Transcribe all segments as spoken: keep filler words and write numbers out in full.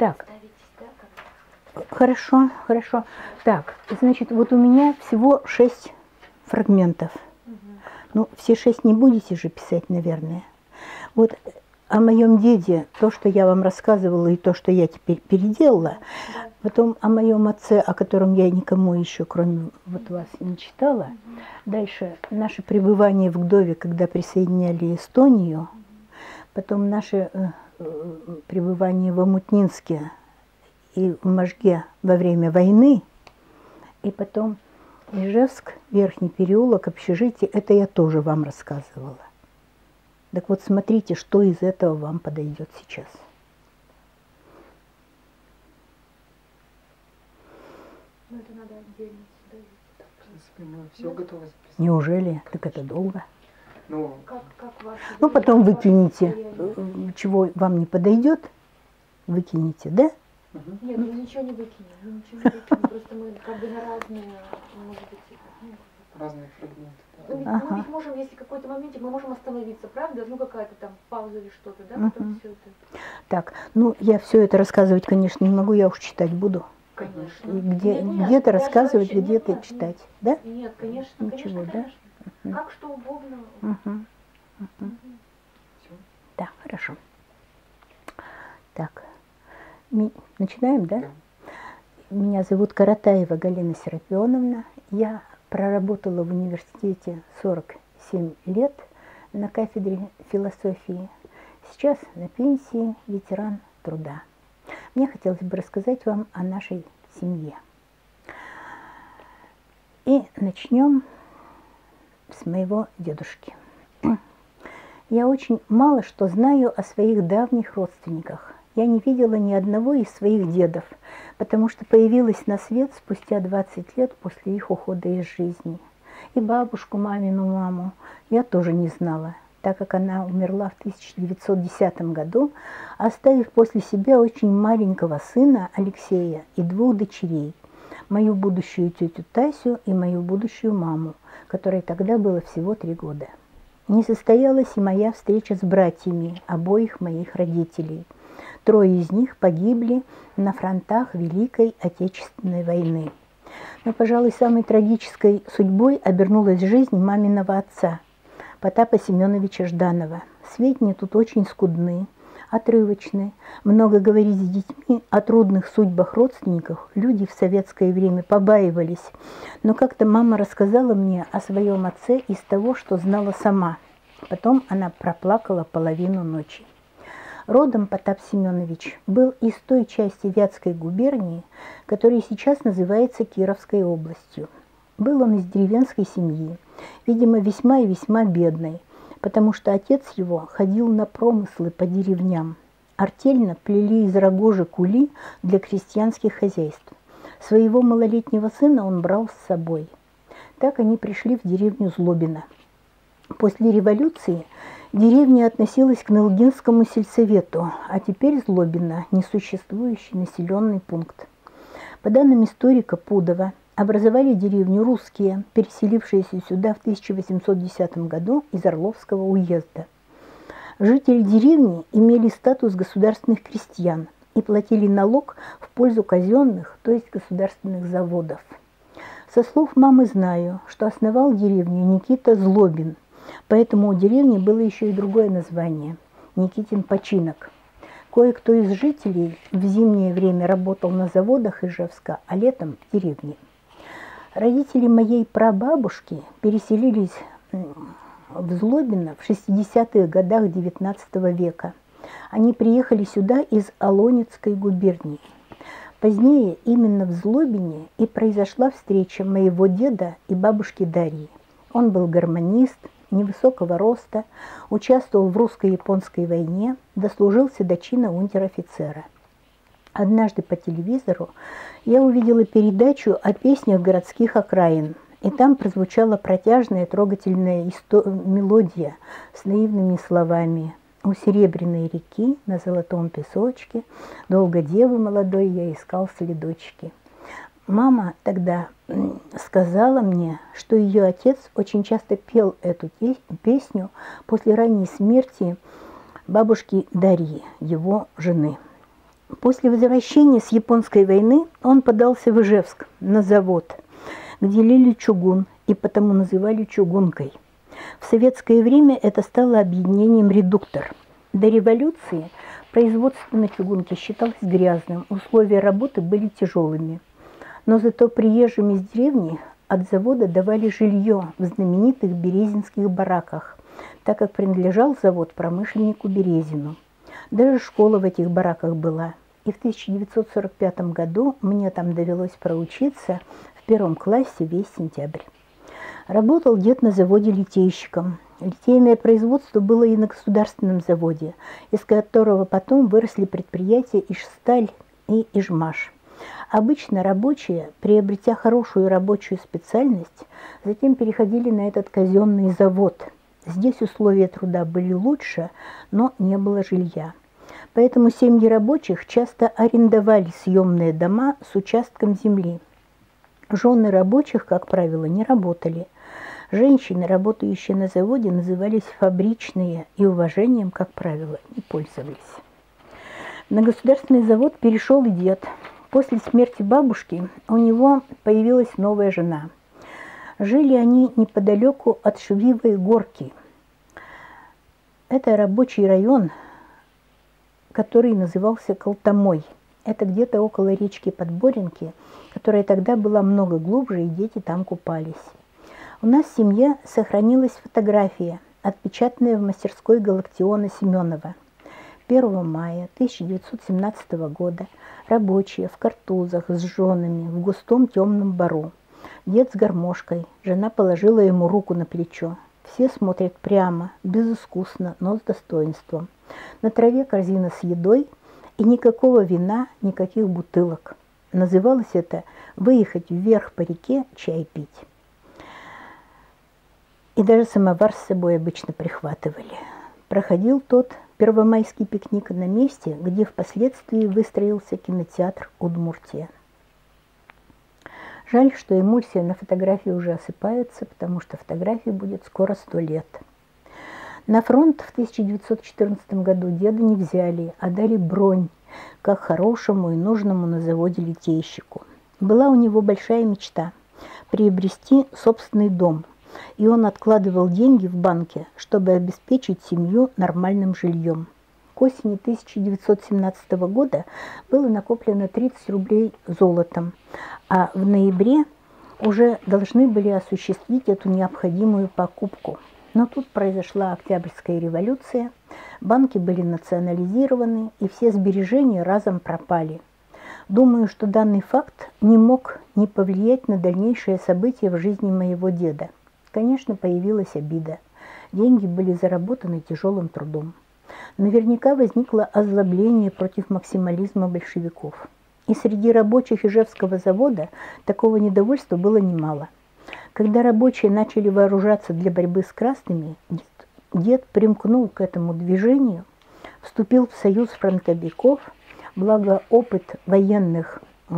Так, хорошо, хорошо. Так, значит, вот у меня всего шесть фрагментов. Угу. Ну, все шесть не будете же писать, наверное. Вот о моем деде, то, что я вам рассказывала, и то, что я теперь переделала, да. Потом о моем отце, о котором я никому еще, кроме вот вас, не читала. Угу. Дальше наше пребывание в Гдове, когда присоединяли Эстонию. Угу. Потом наше э, пребывание в Омутнинске и в Можге во время войны. И потом Ижевск, Верхний переулок, общежитие. Это я тоже вам рассказывала. Так вот, смотрите, что из этого вам подойдет сейчас. Ну, это надо отдельно сюда. В принципе, мы все да? готовы записать. Неужели? Так это долго. Ну, как, как ну потом выкинете, чего вам не подойдет, выкинете, да? Угу. Нет, мы ничего не выкинем, мы ничего не выкинем, просто мы как бы на разные, может быть, ну, разные фрагменты. Мы, ага. мы ведь можем, если какой-то момент, мы можем остановиться, правда? Ну, какая-то там пауза или что-то, да? Потом угу. все это. Так, ну, я все это рассказывать, конечно, не могу, я уж читать буду. Конечно. Где, где-то рассказывать, где-то читать, нет, да? Нет, конечно, ничего, конечно, да? Угу. Как что угодно. Угу. Угу. Угу. Да, хорошо. Так, ми... начинаем, да? Да. Меня зовут Каратаева Галина Серапионовна. Я проработала в университете сорок семь лет на кафедре философии. Сейчас на пенсии, ветеран труда. Мне хотелось бы рассказать вам о нашей семье. И начнем с моего дедушки. Я очень мало что знаю о своих давних родственниках. Я не видела ни одного из своих дедов, потому что появилась на свет спустя двадцать лет после их ухода из жизни. И бабушку, мамину маму я тоже не знала, так как она умерла в тысяча девятьсот десятом году, оставив после себя очень маленького сына Алексея и двух дочерей, мою будущую тетю Тасю и мою будущую маму, которой тогда было всего три года. Не состоялась и моя встреча с братьями обоих моих родителей. Трое из них погибли на фронтах Великой Отечественной войны. Но, пожалуй, самой трагической судьбой обернулась жизнь маминого отца, Потапа Семеновича Жданова. Сведения тут очень скудны, отрывочны. Много говорить с детьми о трудных судьбах родственников люди в советское время побаивались. Но как-то мама рассказала мне о своем отце из того, что знала сама. Потом она проплакала половину ночи. Родом Потап Семенович был из той части Вятской губернии, которая сейчас называется Кировской областью. Был он из деревенской семьи, видимо, весьма и весьма бедной, потому что отец его ходил на промыслы по деревням. Артельно плели из рогожи кули для крестьянских хозяйств. Своего малолетнего сына он брал с собой. Так они пришли в деревню Злобино. После революции деревня относилась к Нылгинскому сельсовету, а теперь Злобино – несуществующий населенный пункт. По данным историка Пудова, образовали деревню русские, переселившиеся сюда в тысяча восемьсот десятом году из Орловского уезда. Жители деревни имели статус государственных крестьян и платили налог в пользу казенных, то есть государственных заводов. Со слов мамы знаю, что основал деревню Никита Злобин, поэтому у деревни было еще и другое название – Никитин починок. Кое-кто из жителей в зимнее время работал на заводах Ижевска, а летом в деревне. Родители моей прабабушки переселились в Злобино в шестидесятых годах девятнадцатого века. Они приехали сюда из Олонецкой губернии. Позднее именно в Злобине и произошла встреча моего деда и бабушки Дарьи. Он был гармонист, невысокого роста, участвовал в русско-японской войне, дослужился до чина унтер-офицера. Однажды по телевизору я увидела передачу о песнях городских окраин, и там прозвучала протяжная трогательная мелодия с наивными словами: «У серебряной реки на золотом песочке долго девы молодой я искал следочки». Мама тогда сказала мне, что ее отец очень часто пел эту песню после ранней смерти бабушки Дарьи, его жены. После возвращения с японской войны он подался в Ижевск на завод, где лили чугун и потому называли чугункой. В советское время это стало объединением «Редуктор». До революции производство на чугунке считалось грязным, условия работы были тяжелыми. Но зато приезжим из деревни от завода давали жилье в знаменитых березинских бараках, так как принадлежал завод промышленнику Березину. Даже школа в этих бараках была. И в тысяча девятьсот сорок пятом году мне там довелось проучиться в первом классе весь сентябрь. Работал дед на заводе литейщиком. Литейное производство было и на государственном заводе, из которого потом выросли предприятия «Ижсталь» и «Ижмаш». Обычно рабочие, приобретя хорошую рабочую специальность, затем переходили на этот казенный завод. Здесь условия труда были лучше, но не было жилья. Поэтому семьи рабочих часто арендовали съемные дома с участком земли. Жены рабочих, как правило, не работали. Женщины, работающие на заводе, назывались фабричные и уважением, как правило, не пользовались. На государственный завод перешел и дед. После смерти бабушки у него появилась новая жена. Жили они неподалеку от Швивой горки. Это рабочий район, который назывался Колтомой. Это где-то около речки Подборенки, которая тогда была много глубже, и дети там купались. У нас в семье сохранилась фотография, отпечатанная в мастерской Галактиона Семенова. первого мая тысяча девятьсот семнадцатого года рабочие в картузах с женами в густом темном бару. Дед с гармошкой, жена положила ему руку на плечо. Все смотрят прямо, безыскусно, но с достоинством. На траве корзина с едой и никакого вина, никаких бутылок. Называлось это «выехать вверх по реке, чай пить». И даже самовар с собой обычно прихватывали. Проходил тот первомайский пикник на месте, где впоследствии выстроился кинотеатр «Удмуртия». Жаль, что эмульсия на фотографии уже осыпается, потому что фотографии будет скоро сто лет. На фронт в тысяча девятьсот четырнадцатом году деда не взяли, а дали бронь, как хорошему и нужному на заводе литейщику. Была у него большая мечта – приобрести собственный дом, и он откладывал деньги в банке, чтобы обеспечить семью нормальным жильем. К осени тысяча девятьсот семнадцатого года было накоплено тридцать рублей золотом, а в ноябре уже должны были осуществить эту необходимую покупку. Но тут произошла Октябрьская революция, банки были национализированы, и все сбережения разом пропали. Думаю, что данный факт не мог не повлиять на дальнейшие события в жизни моего деда. Конечно, появилась обида. Деньги были заработаны тяжелым трудом. Наверняка возникло озлобление против максимализма большевиков. И среди рабочих Ижевского завода такого недовольства было немало. Когда рабочие начали вооружаться для борьбы с красными, дед, дед примкнул к этому движению, вступил в союз фронтовиков, благо опыт военных,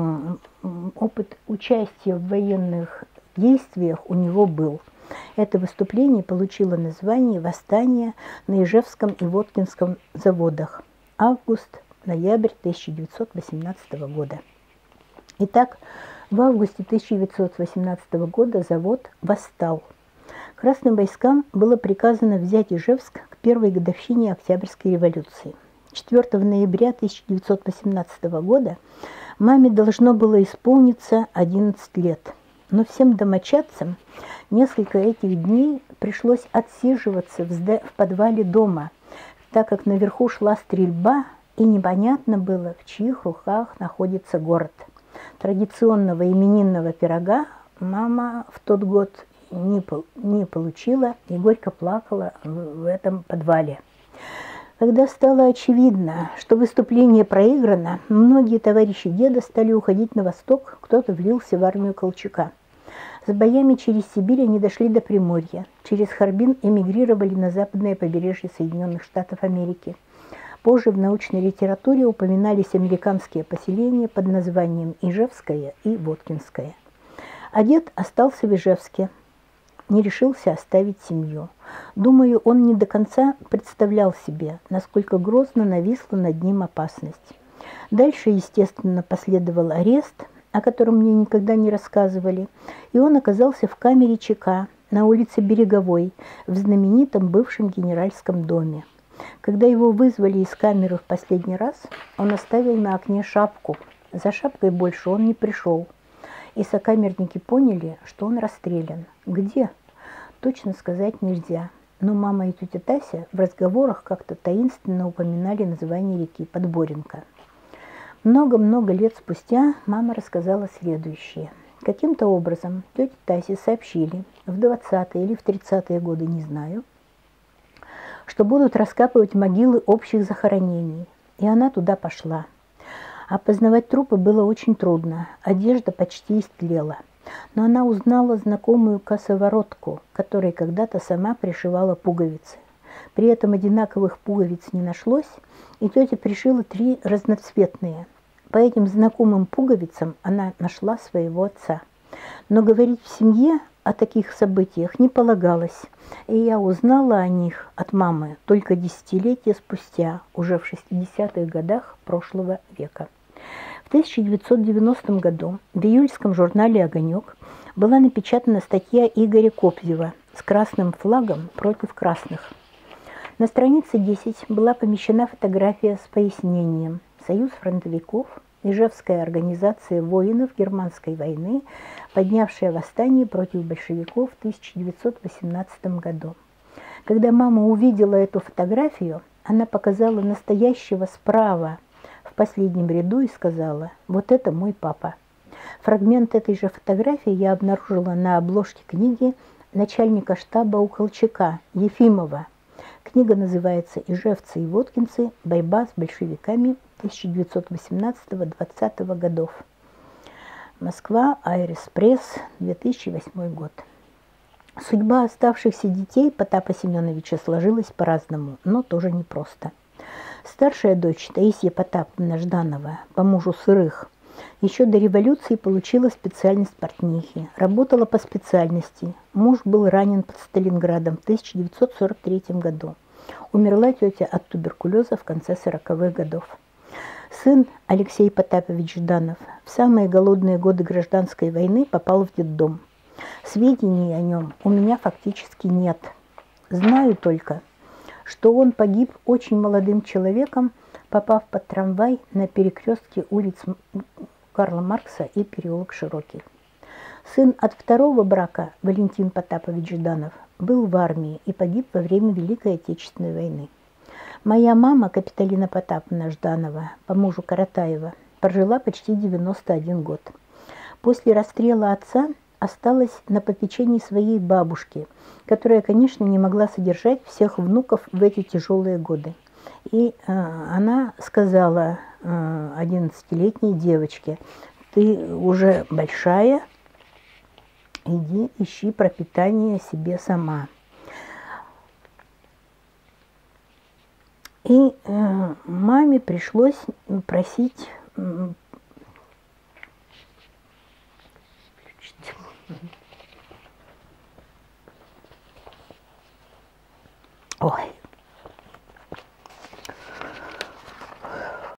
опыт участия в военных действиях у него был. Это выступление получило название «Восстание на Ижевском и Воткинском заводах». Август-ноябрь тысяча девятьсот восемнадцатого года. Итак, в августе тысяча девятьсот восемнадцатого года завод восстал. Красным войскам было приказано взять Ижевск к первой годовщине Октябрьской революции. четвёртого ноября тысяча девятьсот восемнадцатого года маме должно было исполниться одиннадцать лет. Но всем домочадцам несколько этих дней пришлось отсиживаться в, в подвале дома, так как наверху шла стрельба, и непонятно было, в чьих руках находится город. Традиционного именинного пирога мама в тот год не, не получила и горько плакала в, в этом подвале. Когда стало очевидно, что выступление проиграно, многие товарищи деда стали уходить на восток, кто-то влился в армию Колчака. С боями через Сибирь они дошли до Приморья, через Харбин эмигрировали на западное побережье Соединенных Штатов Америки. Позже в научной литературе упоминались американские поселения под названием Ижевское и Воткинское. А дед остался в Ижевске, не решился оставить семью. Думаю, он не до конца представлял себе, насколько грозно нависла над ним опасность. Дальше, естественно, последовал арест, о котором мне никогда не рассказывали, и он оказался в камере ЧК на улице Береговой, в знаменитом бывшем генеральском доме. Когда его вызвали из камеры в последний раз, он оставил на окне шапку. За шапкой больше он не пришел. И сокамерники поняли, что он расстрелян. Где? Точно сказать нельзя. Но мама и тетя Тася в разговорах как-то таинственно упоминали название реки Подборенко. Много-много лет спустя мама рассказала следующее. Каким-то образом тете Тасе сообщили в двадцатые или в тридцатые годы, не знаю, что будут раскапывать могилы общих захоронений. И она туда пошла. Опознавать трупы было очень трудно, одежда почти истлела. Но она узнала знакомую косоворотку, которой когда-то сама пришивала пуговицы. При этом одинаковых пуговиц не нашлось, и тетя пришила три разноцветные. По этим знакомым пуговицам она нашла своего отца. Но говорить в семье о таких событиях не полагалось, и я узнала о них от мамы только десятилетия спустя, уже в шестидесятых годах прошлого века. В тысяча девятьсот девяностом году в июльском журнале «Огонек» была напечатана статья Игоря Кобзева с красным флагом против красных. На странице десять была помещена фотография с пояснением: «Союз фронтовиков, Ижевская организация воинов Германской войны, поднявшая восстание против большевиков в тысяча девятьсот восемнадцатом году». Когда мама увидела эту фотографию, она показала настоящего справа в последнем ряду и сказала: «Вот это мой папа». Фрагмент этой же фотографии я обнаружила на обложке книги начальника штаба у Колчака Ефимова. Книга называется «Ижевцы и воткинцы. Борьба с большевиками тысяча девятьсот восемнадцатого — двадцатого годов». Москва, Айрис Пресс, две тысячи восьмой год. Судьба оставшихся детей Потапа Семеновича сложилась по-разному, но тоже непросто. Старшая дочь Таисия Потаповна Жданова, по мужу Сырых, еще до революции получила специальность портнихи, работала по специальности. Муж был ранен под Сталинградом в тысяча девятьсот сорок третьем году. Умерла тетя от туберкулеза в конце сороковых годов. Сын Алексей Потапович Жданов в самые голодные годы гражданской войны попал в детдом. Сведений о нем у меня фактически нет. Знаю только, что он погиб очень молодым человеком, попав под трамвай на перекрестке улиц Карла Маркса и переулок Широкий. Сын от второго брака, Валентин Потапович Жданов, был в армии и погиб во время Великой Отечественной войны. Моя мама, Капиталина Потаповна Жданова, по мужу Каратаева, прожила почти девяносто один год. После расстрела отца осталась на попечении своей бабушки, которая, конечно, не могла содержать всех внуков в эти тяжелые годы. И э, она сказала э, одиннадцатилетней девочке: «Ты уже большая, иди ищи пропитание себе сама». И э, маме пришлось просить